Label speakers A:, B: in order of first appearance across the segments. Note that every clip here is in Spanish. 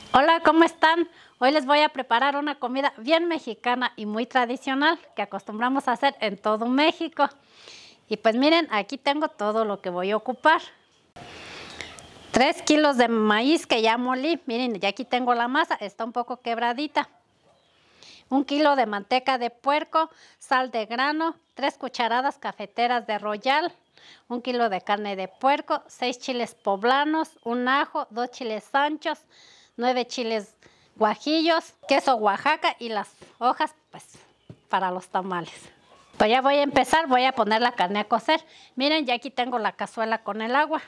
A: Hola, ¿cómo están? Hoy les voy a preparar una comida bien mexicana y muy tradicional que acostumbramos a hacer en todo México. Y pues miren, aquí tengo todo lo que voy a ocupar. 3 kilos de maíz que ya molí. Miren, ya aquí tengo la masa, está un poco quebradita. 1 kilo de manteca de puerco, sal de grano, 3 cucharadas cafeteras de Royal, 1 kilo de carne de puerco, 6 chiles poblanos, un ajo, 2 chiles anchos, 9 chiles guajillos, queso Oaxaca y las hojas pues para los tamales. Pues ya voy a empezar, voy a poner la carne a cocer. Miren, ya aquí tengo la cazuela con el agua.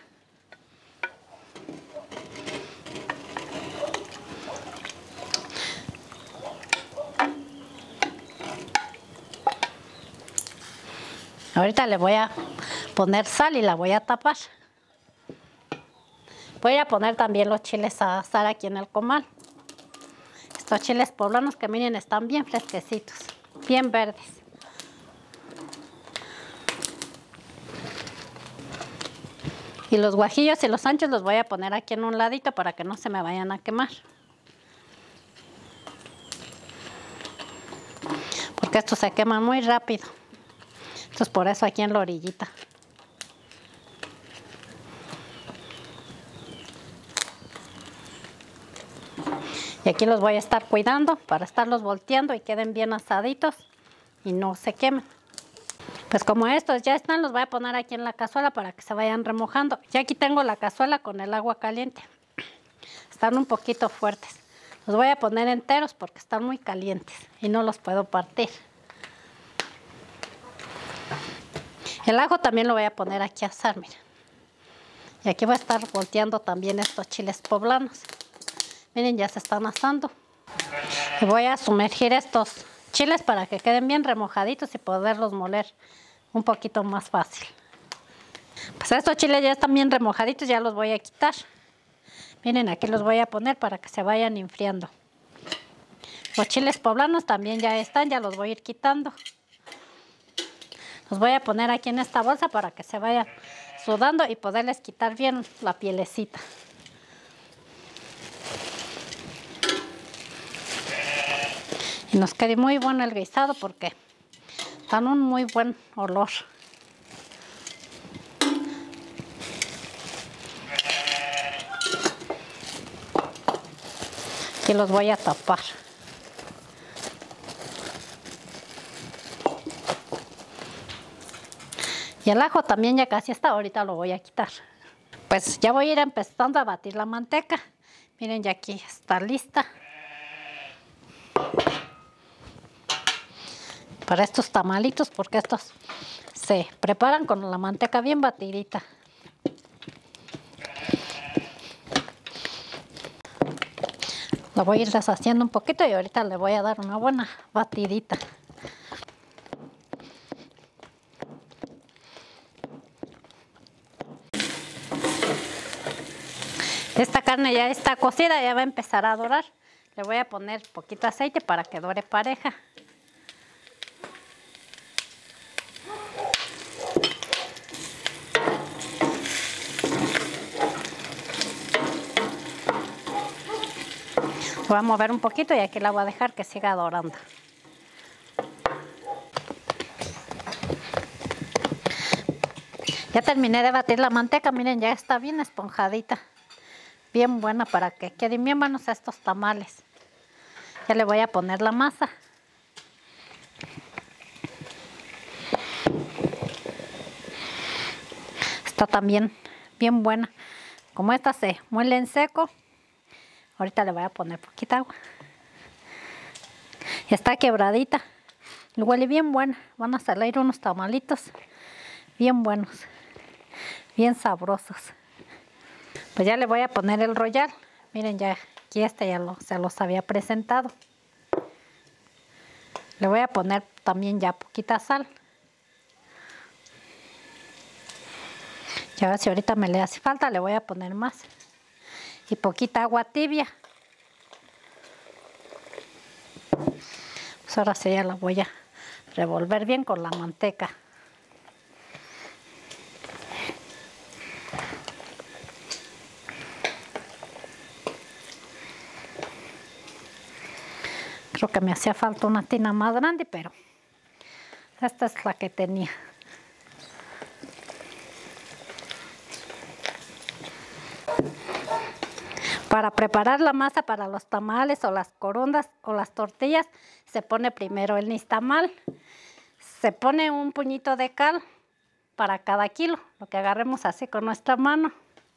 A: Ahorita le voy a poner sal y la voy a tapar. Voy a poner también los chiles a asar aquí en el comal. Estos chiles poblanos que miren están bien fresquecitos, bien verdes. Y los guajillos y los anchos los voy a poner aquí en un ladito para que no se me vayan a quemar. Porque estos se queman muy rápido. Entonces por eso aquí en la orillita. Y aquí los voy a estar cuidando para estarlos volteando y queden bien asaditos y no se quemen. Pues como estos ya están, los voy a poner aquí en la cazuela para que se vayan remojando. Ya aquí tengo la cazuela con el agua caliente. Están un poquito fuertes. Los voy a poner enteros porque están muy calientes y no los puedo partir. El ajo también lo voy a poner aquí a asar, miren. Y aquí voy a estar volteando también estos chiles poblanos. Miren, ya se están asando. Y voy a sumergir estos chiles para que queden bien remojaditos y poderlos moler un poquito más fácil. Pues estos chiles ya están bien remojaditos, ya los voy a quitar. Miren, aquí los voy a poner para que se vayan enfriando. Los chiles poblanos también ya están, ya los voy a ir quitando. Los voy a poner aquí en esta bolsa para que se vayan sudando y poderles quitar bien la pielecita. Y nos quede muy bueno el guisado porque dan un muy buen olor. Y los voy a tapar. Y el ajo también ya casi está, ahorita lo voy a quitar. Pues ya voy a ir empezando a batir la manteca. Miren, ya aquí está lista. Para estos tamalitos, porque estos se preparan con la manteca bien batidita. Lo voy a ir deshaciendo un poquito y ahorita le voy a dar una buena batidita. Esta carne ya está cocida, ya va a empezar a dorar. Le voy a poner poquito aceite para que dore pareja. Voy a mover un poquito y aquí la voy a dejar que siga dorando. Ya terminé de batir la manteca, miren, ya está bien esponjadita. Bien buena para que queden bien buenos estos tamales. Ya le voy a poner la masa. Está también bien buena. Como esta se muele en seco, ahorita le voy a poner poquita agua. Ya está quebradita. Y huele bien buena. Van a salir unos tamalitos bien buenos, bien sabrosos. Pues ya le voy a poner el Royal. Miren, ya aquí se los había presentado. Le voy a poner también ya poquita sal. Ya si ahorita me le hace falta, le voy a poner más. Y poquita agua tibia. Pues ahora sí ya la voy a revolver bien con la manteca. Creo que me hacía falta una tina más grande, pero esta es la que tenía. Para preparar la masa para los tamales o las corundas o las tortillas, se pone primero el nixtamal. Se pone un puñito de cal para cada kilo, lo que agarremos así con nuestra mano.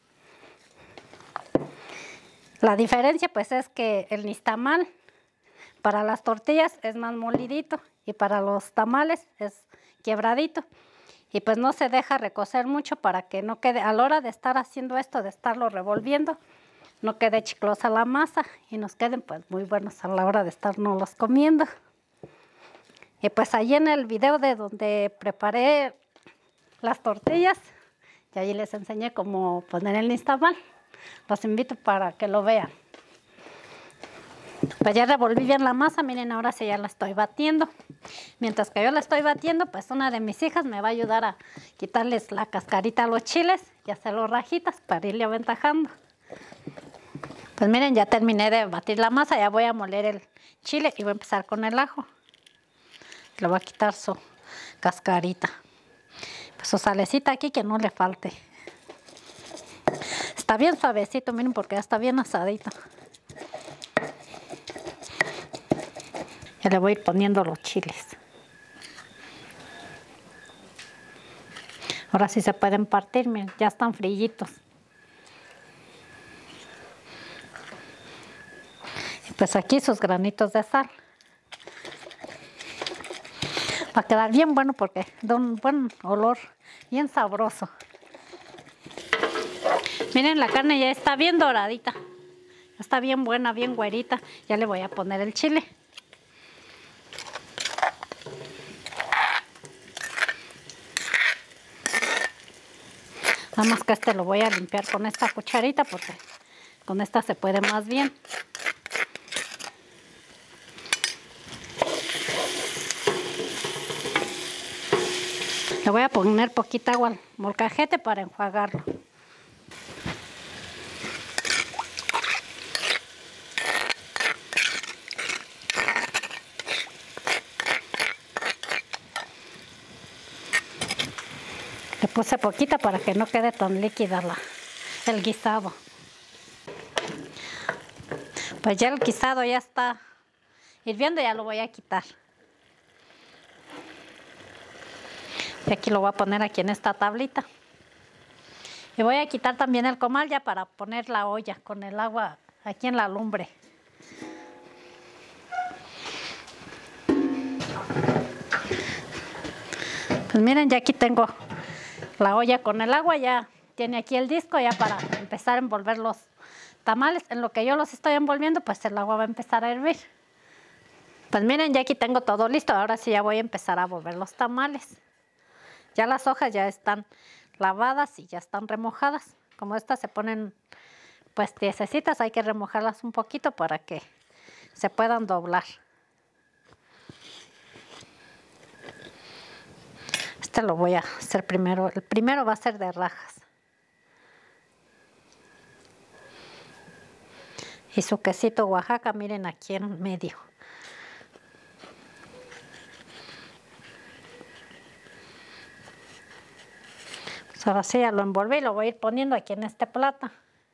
A: La diferencia pues es que el nixtamal para las tortillas es más molidito y para los tamales es quebradito. Y pues no se deja recocer mucho para que no quede, a la hora de estar haciendo esto, de estarlo revolviendo, no quede chiclosa la masa y nos queden pues muy buenos a la hora de estarnos comiendo. Y pues allí en el video de donde preparé las tortillas, y allí les enseñé cómo poner el nixtamal. Los invito para que lo vean. Pues ya revolví bien la masa, miren, ahora sí ya la estoy batiendo. Mientras que yo la estoy batiendo, pues una de mis hijas me va a ayudar a quitarles la cascarita a los chiles y hacerlos rajitas para irle aventajando. Pues miren, ya terminé de batir la masa, ya voy a moler el chile y voy a empezar con el ajo. Le voy a quitar su cascarita. Pues su salecita aquí que no le falte. Está bien suavecito, miren, porque ya está bien asadito. Ya le voy a ir poniendo los chiles. Ahora sí se pueden partir, miren, ya están frillitos. Pues aquí sus granitos de sal. Va a quedar bien bueno porque da un buen olor, bien sabroso. Miren, la carne ya está bien doradita. Está bien buena, bien güerita. Ya le voy a poner el chile. Nada más que este lo voy a limpiar con esta cucharita porque con esta se puede más bien. Le voy a poner poquita agua al molcajete para enjuagarlo. Le puse poquita para que no quede tan líquida el guisado. Pues ya el guisado ya está hirviendo, ya lo voy a quitar. Y aquí lo voy a poner aquí en esta tablita. Y voy a quitar también el comal ya para poner la olla con el agua aquí en la lumbre. Pues miren, ya aquí tengo la olla con el agua, ya tiene aquí el disco ya para empezar a envolver los tamales. En lo que yo los estoy envolviendo, pues el agua va a empezar a hervir. Pues miren, ya aquí tengo todo listo. Ahora sí ya voy a empezar a volver los tamales. Ya las hojas ya están lavadas y ya están remojadas. Como estas se ponen pues tiesecitas, hay que remojarlas un poquito para que se puedan doblar. Este lo voy a hacer primero. El primero va a ser de rajas. Y su quesito Oaxaca, miren aquí en medio. Pues ahora sí ya lo envolví y lo voy a ir poniendo aquí en este plato.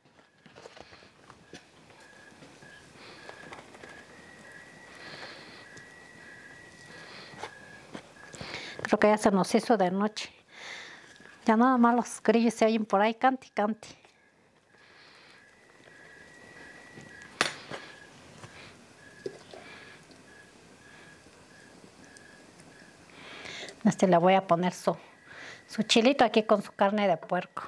A: Creo que ya se nos hizo de noche. Ya nada más los grillos se oyen por ahí, canti, canti. Le voy a poner su chilito aquí con su carne de puerco.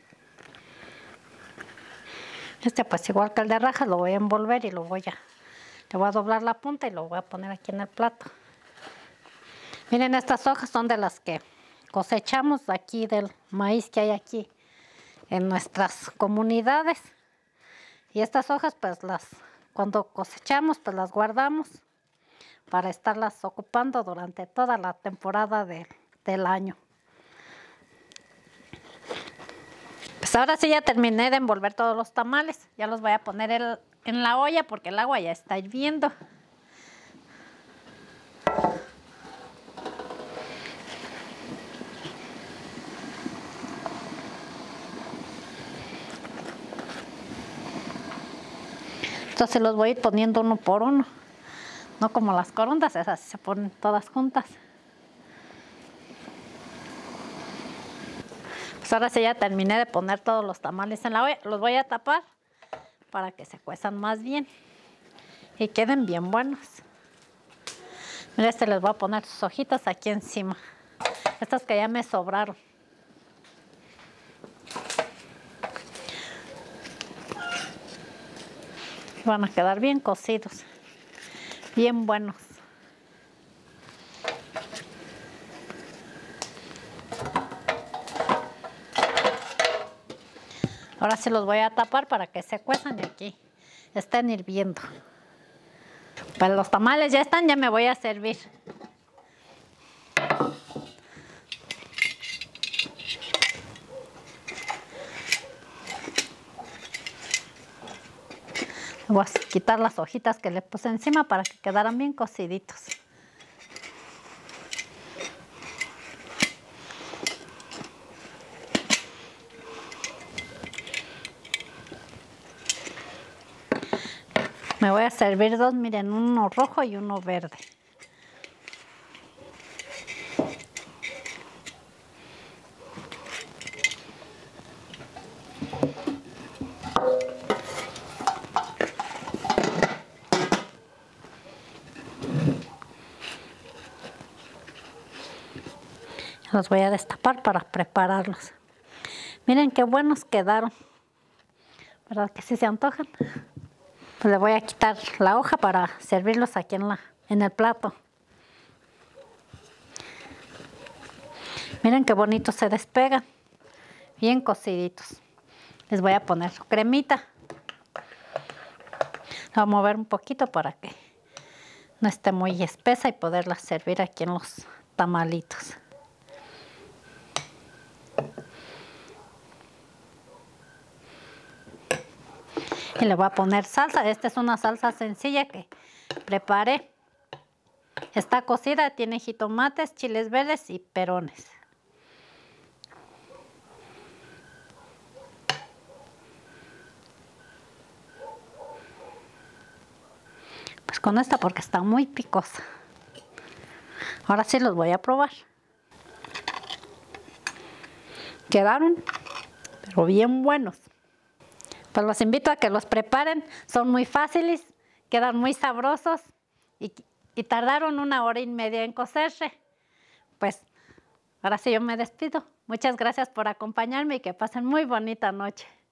A: Pues igual que el de rajas lo voy a envolver y le voy a doblar la punta y lo voy a poner aquí en el plato. Miren, estas hojas son de las que cosechamos aquí del maíz que hay aquí en nuestras comunidades. Y estas hojas pues cuando cosechamos pues las guardamos para estarlas ocupando durante toda la temporada del año. Pues ahora sí ya terminé de envolver todos los tamales. Ya los voy a poner en la olla porque el agua ya está hirviendo. Entonces los voy a ir poniendo uno por uno. No como las corundas, esas se ponen todas juntas. Pues ahora sí ya terminé de poner todos los tamales en la olla. Los voy a tapar para que se cuezan más bien y queden bien buenos. Mira, les voy a poner sus hojitas aquí encima. Estas que ya me sobraron. Van a quedar bien cocidos, bien buenos. Ahora sí los voy a tapar para que se cuezan y aquí estén hirviendo. Pues los tamales ya están, ya me voy a servir. Voy a quitar las hojitas que le puse encima para que quedaran bien cociditos. Me voy a servir dos, miren, uno rojo y uno verde. Los voy a destapar para prepararlos. Miren qué buenos quedaron. ¿Verdad que sí se antojan? Pues le voy a quitar la hoja para servirlos aquí en el plato. Miren qué bonitos se despegan. Bien cociditos. Les voy a poner su cremita. La voy a mover un poquito para que no esté muy espesa y poderla servir aquí en los tamalitos. Y le voy a poner salsa. Esta es una salsa sencilla que preparé. Está cocida, tiene jitomates, chiles verdes y perones. Pues con esta porque está muy picosa. Ahora sí los voy a probar. Quedaron, pero bien buenos. Pues los invito a que los preparen, son muy fáciles, quedan muy sabrosos y tardaron 1 hora y media en cocerse. Pues ahora sí yo me despido. Muchas gracias por acompañarme y que pasen muy bonita noche.